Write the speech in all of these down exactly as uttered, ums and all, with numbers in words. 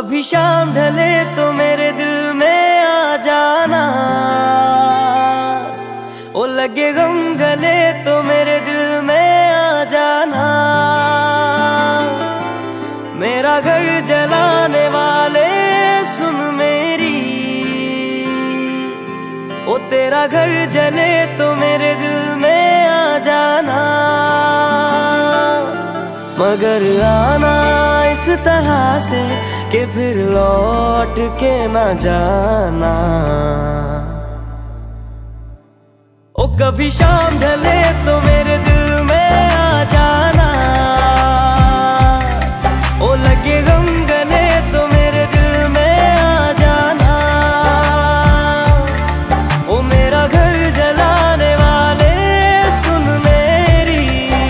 कभी शाम ढले तो मेरे दिल में आ जाना, ओ लगे गम गले तो मेरे दिल में आ जाना। मेरा घर जलाने वाले सुन मेरी, ओ तेरा घर जले तो मेरे दिल में आ जाना। मगर आना इस तरह से कि फिर लौट के ना जाना। ओ कभी शाम ढले तो मेरे दिल में आ जाना, ओ लगे गम गले तो मेरे दिल में आ जाना। ओ मेरा घर जलाने वाले सुन मेरी,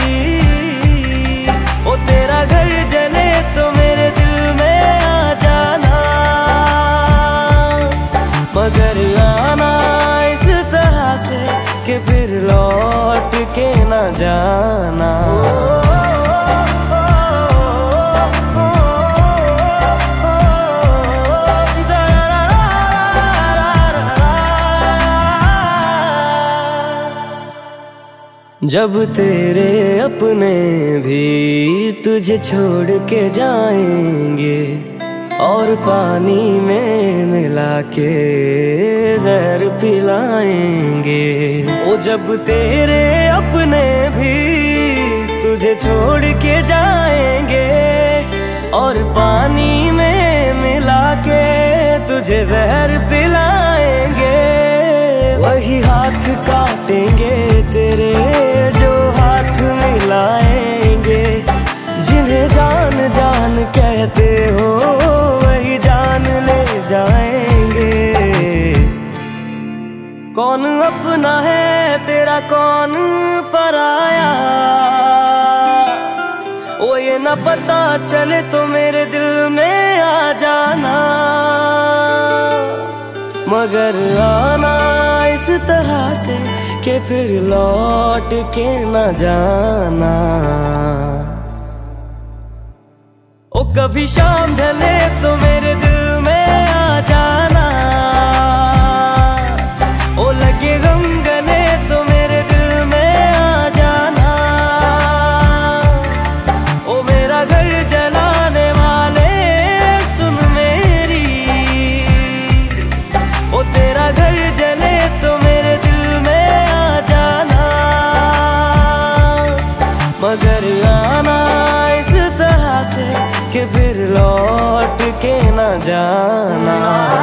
ओ तेरा घर जले तो मेरे दिल में आ जाना। मगर आना इस तरह से कि फिर लौट के ना जाना। जब तेरे अपने भी तुझे छोड़ के जाएंगे और पानी में मिला के जहर पिलाएंगे। ओ जब तेरे अपने भी तुझे छोड़ के जाएंगे और पानी में मिला के तुझे जहर पिलाएंगे। वही हाथ काटेंगे तेरे जो हाथ मिलाएंगे, जिन्हें जान जान कहते हो वही जान ले जाएंगे। कौन अपना है तेरा कौन पराया, ओ ये न पता चले तो मेरे दिल में आ जाना। मगर आना इस तरह से कि फिर लौट के न जाना। ओ कभी शाम ढले तो मेरे दिल में आ जाना, ओ लगे गम गले तो मेरे दिल में आ जाना। ओ मेरा घर जलाने वाले सुन मेरी, ओ तेरा घर जले तो मेरे दिल में आ जाना। मगर आना इस तरह से कि फिर लौट के ना जाना।